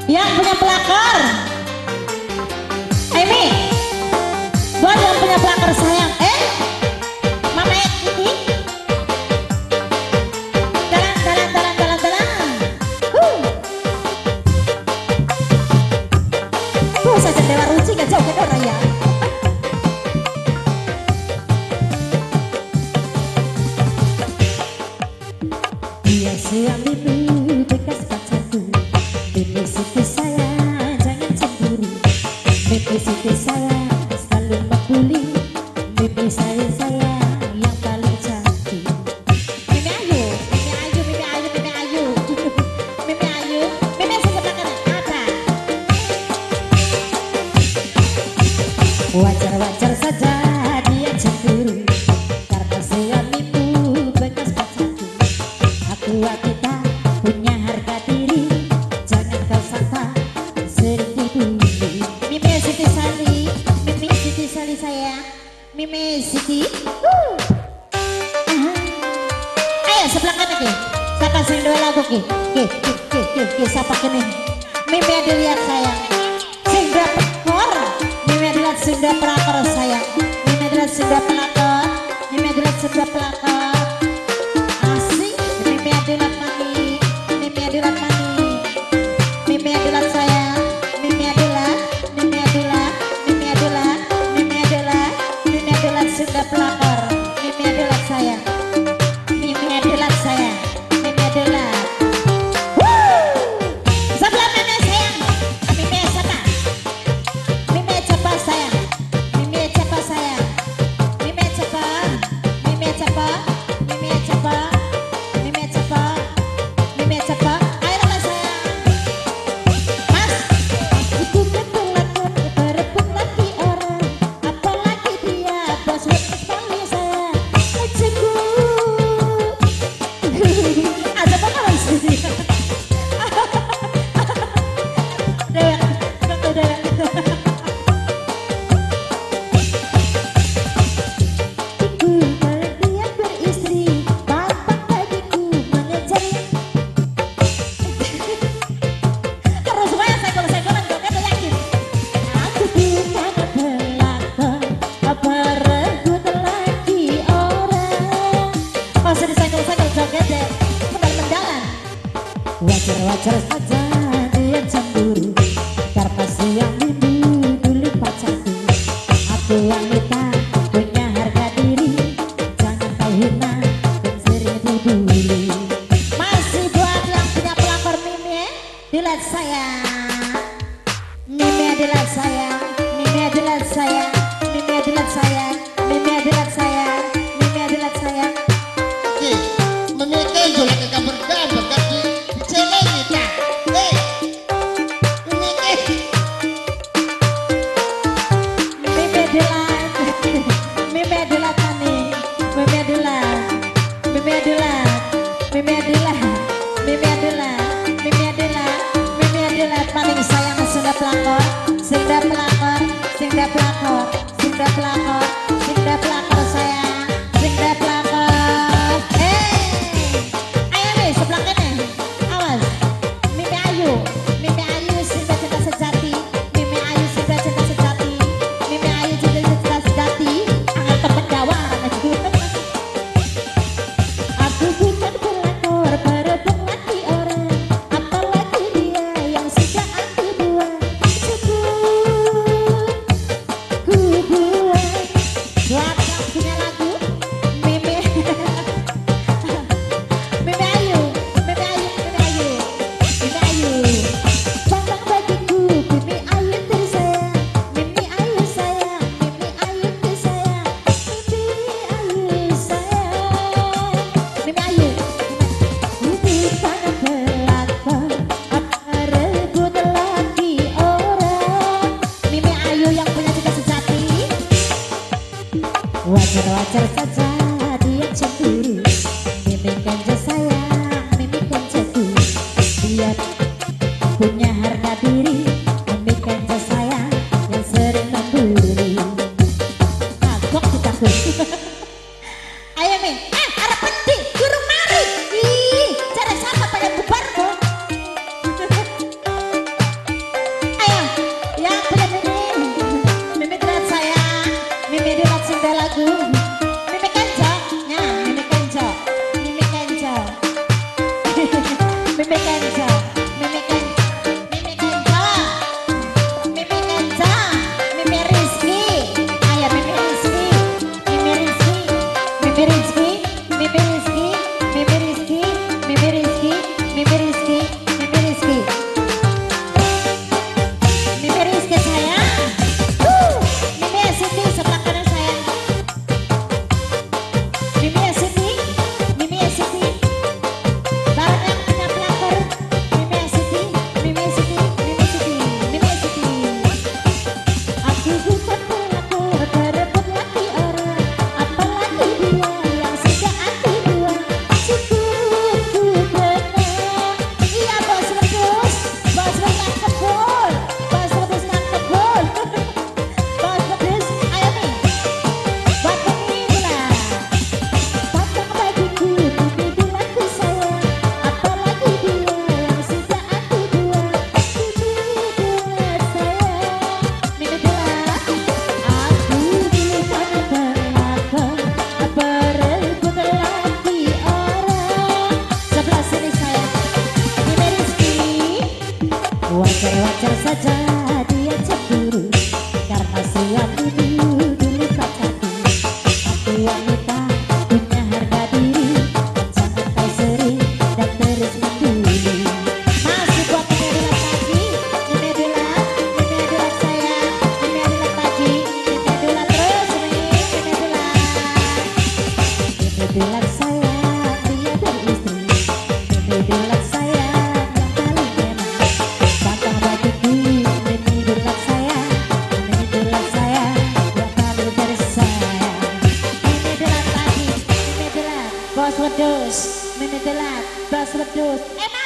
Yang punya pelakor. Amy, buat yang punya pelakor sayang. Mama ini. Dalang. Saja dewa ruci gak jauh ke raya. Dia suamimu bekas pacarku. Mimpi Siti saya jangan cemburu. Mimpi Siti saya selalu membuli. Mimpi saya yang paling cantik. Mimi Ayu. Mimi sebelah kanan apa? Wajar-wajar saja dia cemburu karena suamimu bekas pacarku. Aku kita punya harga diri, jangan kau sangka sedikit dulu. Mimi Siti Sali saya, Mimi Siti. Ayo sebelah kanan ki, siapa sing dua lagu ki? Siapa kini? Mimi ada lihat saya, sing dua pelakor. Mimi ada lihat sing dua pelakor saya. Mimi ada lihat sing dua pelakor. Mimi ada lihat sing dua pelakor. Asik, Mimi ada lihat mani. Mimi ada lihat mani. Mimi ada lihat saya. Mimi ada lihat sing dua pelakor. Mimi ada lihat saya. Mimi ada lihat saya. Mimi ada lihat. Sebelah mana sayang? Mimi siapa? Mimi siapa sayang? Mimi siapa sayang? Mimi siapa? Mimi siapa? Mimi siapa? Mimi siapa? Mimi siapa? Ayo lah sayang. Mas, itu kan pelakon berebut lagi orang. Apalagi dia bos sekali sayang. Eceku. Ada apa kawan sih? Dia beristri, bapak bagiku mengejar. Terus semuanya segol-segolan dong, aku yakin. Aku bukan pelakon, berebut lagi orang. Masih disegol-segol joget deh, mendalan-mendalan. Wajar-wajar saja dia cemburu karena suamimu dulu pacarku. Aku wanita punya harga diri, jangan kau hina dan sering dibully. Masih buat yang punya pelakor Mimi, dilihat saya. Mimi adalah saya. Mimi adalah saya. Mimi adalah saya. Mimi adalah saya. Mimi adalah saya. Memiliki juga ke kabar-kabar kaki celeng kita. Memiliki Mimi adalah Mimi adalah kami. Mimi adalah Mimi adalah Mimi adalah Mimi adalah Mimi adalah Mimi adalah paling sayang sudah pelakor, sudah pelakor, sudah pelakor, sudah pelakor, sudah pelakor sayang, sudah pelakor. Ayo nih sebelah kanan, awas. Mimi Ayu sudah cinta sejati. Mimi Ayu sudah cinta sejati. Mimi Ayu sudah cinta sejati. Angkat temen dawa. Aku bukan pelakor, berebut lagi orang. Mimi Kenza, Mimi Kenza, Mimi Kenza, Mimi Kenza, Mimi Rizky, ayah Mimi Rizky, Mimi Rizky, Mimi Rizky, Mimi Rizky, Mimi Rizky, Mimi Rizky, Mimi Rizky, Mimi Rizky, Mimi Rizky sayang, Mimi Siti sebelah kanan sayang, Mimi Siti, Mimi Siti. Barang punya pelakor, Mimi Siti, Mimi Siti, Mimi Siti, Mimi Siti. Aku bukan pelakor berebut laki orang, apalagi dia yang sudah aku buang. Cukup ku pernah, iya bos rebus nggak kebul, bos rebus nggak kebul, bos rebus, ayo nih, buat pemilah. Patang bagiku, Mimi Dilaku sayang, apalagi dia yang sudah aku buang. Mimi Dilaku sayang, Mimi Dilaku. Aku bukan pelakor, berebut laki orang. Sebelah sini sayang, Mimi Rizky. Wajar-wajar saja dia cemburu, karena suami dulu pacarku. Aku wanita punya harga diri, jangan kau sering dan terus mendulu. Masih buat Mimi Dilat lagi, Mimi Dilat, Mimi Dilat sayang, Mimi Dilat lagi, Mimi Dilat terus nih, Mimi Dilat. Mimi Dilat sayang, dia beristri, Mimi Dilat sayang yang paling enak. Patang bagiku, Mimi Dilat sayang, Mimi Dilat sayang yang paling tersayang. Mimi Dilat lagi, Mimi Dilat, bos wedus, Mimi Dilat, bos wedus.